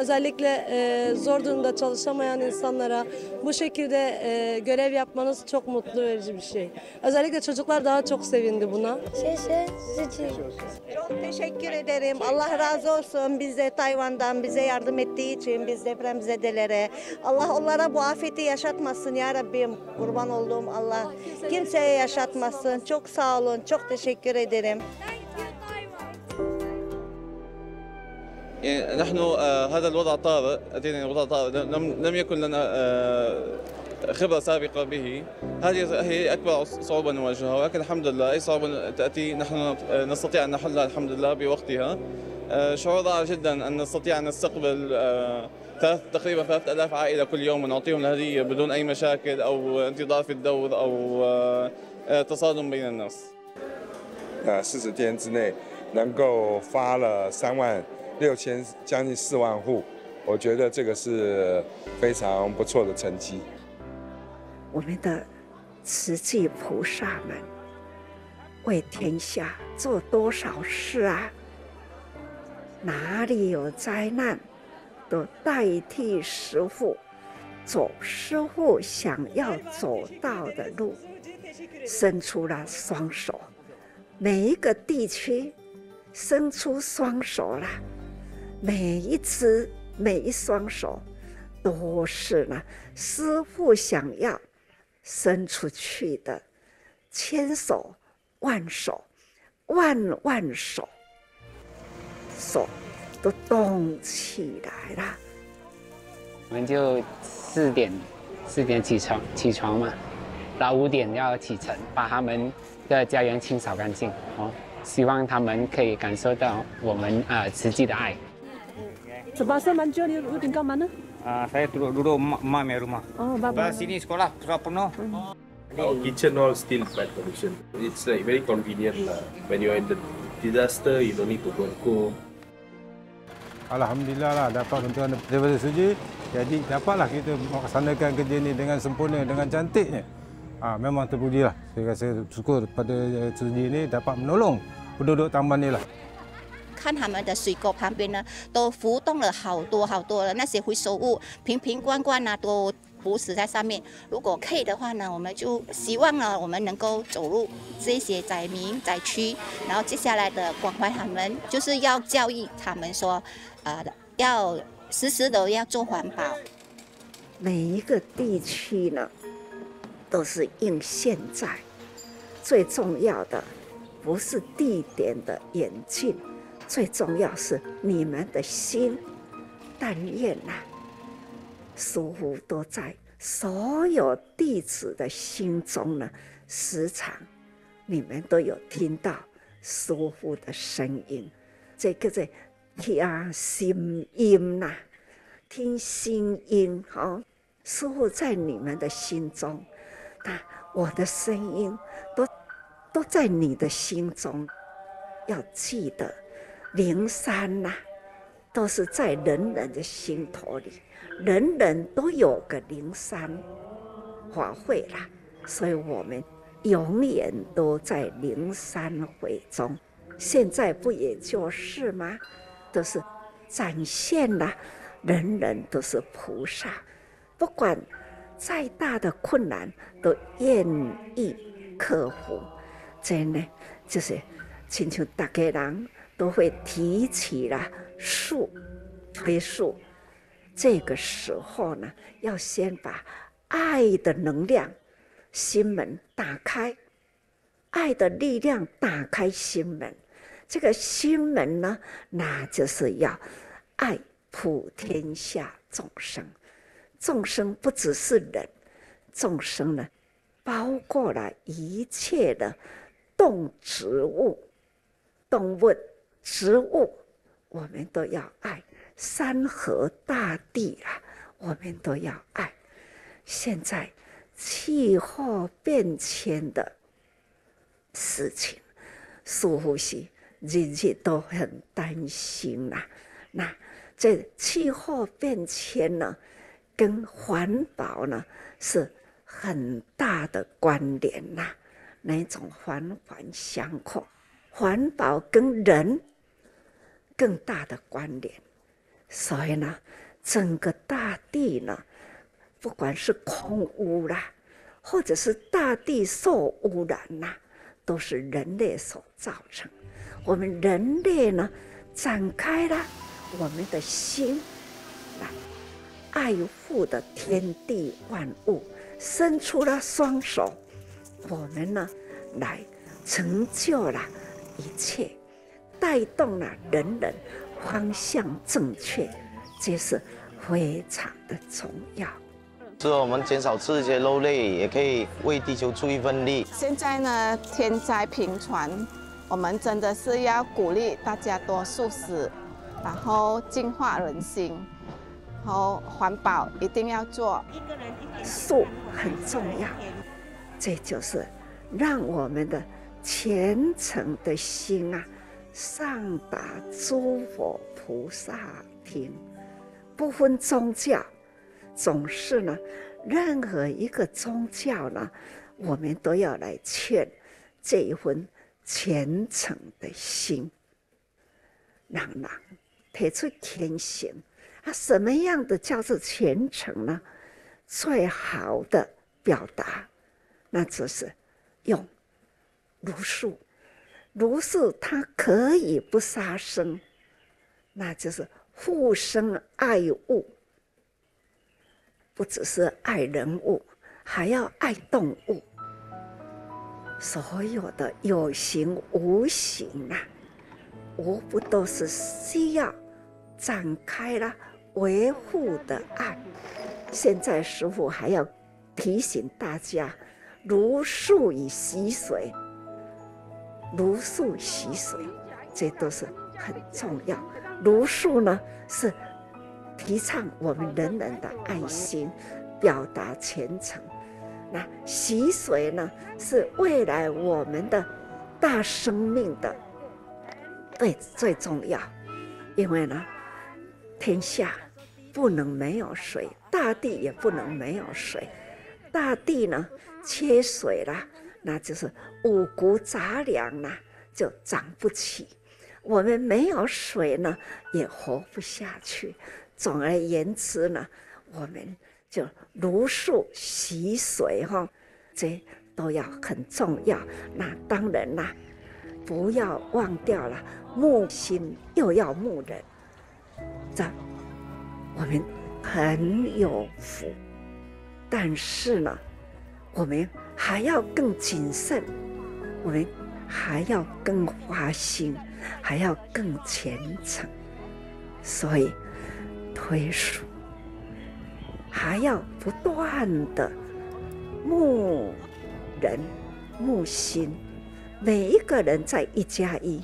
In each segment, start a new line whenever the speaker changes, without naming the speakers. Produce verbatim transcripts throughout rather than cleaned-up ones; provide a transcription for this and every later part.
özellikle e, zor durumda çalışamayan insanlara bu şekilde e, görev yapmanız çok mutlu verici bir şey. Özellikle çocuklar daha çok sevindi buna.
Çok teşekkür ederim. Allah razı olsun bize Tayvan'dan bize yardım ettiği için biz depremzedelere. Allah onlara bu afeti yaşatmasın ya Rabbim. Kurban olduğum Allah kimseye yaşatmasın. Çok sağ olun. Çok teşekkür ederim.
يعني نحن آه هذا الوضع طارئ، أتينا وضع طارئ لم لم يكن لنا آه خبرة سابقة به، هذه هي أكبر صعوبة نواجهها، ولكن الحمد لله أي صعوبة تأتي نحن نستطيع أن نحلها الحمد لله بوقتها. آه شعور رائع جدا أن نستطيع أن نستقبل آه ثلاث تقريبا ثلاثة آلاف عائلة كل يوم ونعطيهم الهدية بدون أي مشاكل أو انتظار في الدور أو آه تصادم بين الناس.
呃，四十天之内能够发了三万六千，将近四万户，我觉得这个是非常不错的成绩。
我们的慈济菩萨们为天下做多少事啊！哪里有灾难，都代替师父走师父想要走到的路，伸出了双手。每一个地区伸出双手了，每一只每一双手都是呢师父想要伸出去的，千手万手万万手，手都动起来了。
我们就四点四点起床起床嘛，然后五点要启程，把他们的家园清扫干净哦，希望他们可以感受到我们啊慈济的爱。
Sebab manja ni tinggal mana?
Uh, saya duduk duduk mak punya rumah.
Oh, bapa.
Sini sekolah sudah penuh.
Our kitchen all still bad condition. It's like very convenient lah. When you're in the disaster, you don't need to go and cook.
Alhamdulillah lah dapat bantuan daripada Suji. Jadi dapatlah kita melaksanakan kerja ni dengan sempurna, dengan cantiknya. Ha, memang terpujilah. Saya rasa syukur pada Suji ni dapat menolong penduduk Tamban ni lah.
看他们的水沟旁边呢，都浮动了好多好多的那些回收物，瓶瓶罐罐啊，都浮死在上面。如果可以的话呢，我们就希望呢，我们能够走入这些灾民灾区，然后接下来的关怀他们，就是要教育他们说，呃，要时时都要做环保。
每一个地区呢，都是应现在最重要的，不是地点的演进。 最重要是你们的心，但愿呐、啊，师父都在所有弟子的心中呢，时常你们都有听到师父的声音，这个在听心音呐、啊，听心音哈、哦，师父在你们的心中，那我的声音都都在你的心中，要记得。 灵山呐、啊，都是在人人的心头里，人人都有个灵山法会啦，所以我们永远都在灵山会中。现在不也就是吗？都是展现了人人都是菩萨，不管再大的困难都愿意克服。真的就是亲像大家人。 都会提起了树，推树。这个时候呢，要先把爱的能量心门打开，爱的力量打开心门。这个心门呢，那就是要爱普天下众生。众生不只是人，众生呢，包括了一切的动植物、动物。 植物，我们都要爱；山河大地啊，我们都要爱。现在气候变迁的事情，似乎是日日都很担心呐、啊。那这气候变迁呢，跟环保呢是很大的关联呐、啊，那种环环相扣。环保跟人。 更大的关联， 所以呢，整个大地呢，不管是空污啦，或者是大地受污染啦，都是人类所造成。我们人类呢，展开了我们的心来爱护的天地万物，伸出了双手，我们呢来成就了一切，带动了人人方向正确，这是非常的重要。
是我们减少吃一些肉类，也可以为地球出一份力。
现在呢，天灾频传，我们真的是要鼓励大家多素食，然后净化人心，然后环保一定要做。
素很重要，这就是让我们的虔诚的心啊，上达诸佛菩萨听，不分宗教。总是呢，任何一个宗教呢，我们都要来劝这一份虔诚的心，让人提出虔诚。啊，什么样的叫做虔诚呢？最好的表达，那就是用茹素。茹素它可以不杀生，那就是护生爱物。不只是爱人物，还要爱动物。所有的有形无形啊，无不都是需要展开了维护的爱。现在师父还要提醒大家，茹素以洗水，茹素洗水，这都是很重要。茹素呢是提倡我们人人的爱心，表达虔诚。那洗水呢，是未来我们的大生命的对最重要。因为呢，天下不能没有水，大地也不能没有水。大地呢缺水了，那就是五谷杂粮呢就长不起。我们没有水呢，也活不下去。总而言之呢，我们就茹素洗水哈，这都要很重要。那当然啦，不要忘掉了牧心，又要牧人，这我们很有福。但是呢，我们还要更谨慎，我们还要更花心，还要更虔诚。所以推书还要不断的牧人牧心，每一个人在一加一，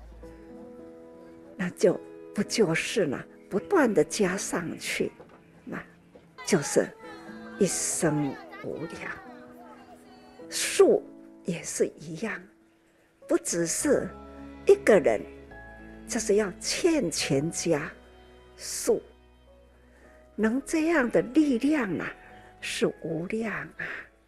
那就不就是呢？不断的加上去，那就是一生无量。树也是一样，不只是一个人，就是要劝全家。树能这样的力量啊，是无量啊。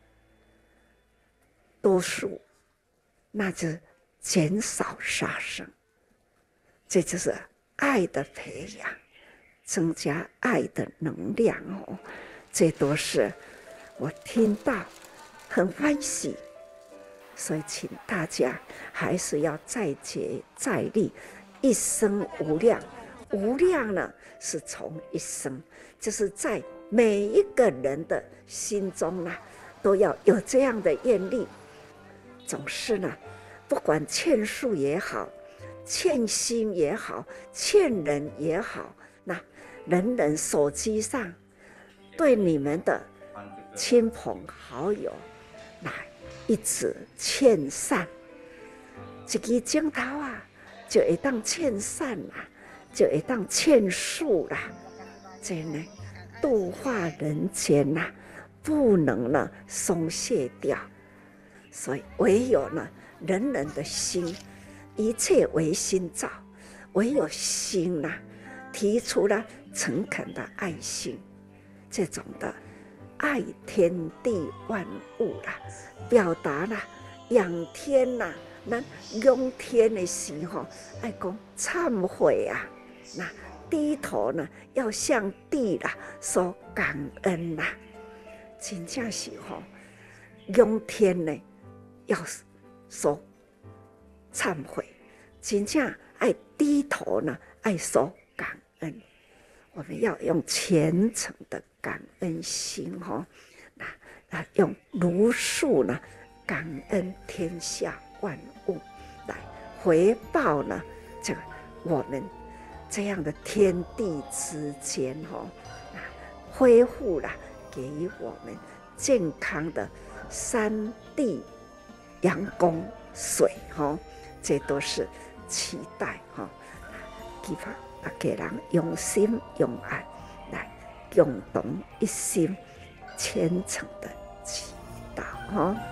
多数，那就减少杀生，这就是爱的培养，增加爱的能量哦。这都是我听到很欢喜，所以请大家还是要再接再厉，一生无量。无量呢，是从一生，就是在每一个人的心中呢，都要有这样的愿力。总是呢，不管劝树也好，劝心也好，劝人也好，那人人手机上对你们的亲朋好友，那一直劝善，一支镜头啊，就会当劝善啦。就会当劝树啦，这呢度化人间呐，不能呢松懈掉。所以唯有呢人人的心，一切唯心造，唯有心呐、啊、提出了诚恳的爱心，这种的爱天地万物啦，表达啦仰天呐、啊，咱仰天的时候，爱讲忏悔啊。那低头呢，要向地啦说感恩啦。真正是吼，仰天呢要说忏悔，真正爱低头呢，爱说感恩。我们要用虔诚的感恩心吼，那那用如数呢感恩天下万物，来回报呢这个我们这样的天地之间吼，恢复了给予我们健康的山地阳光水吼，这都是期待吼，希望大家人用心用爱来共同一心虔诚的祈祷吼。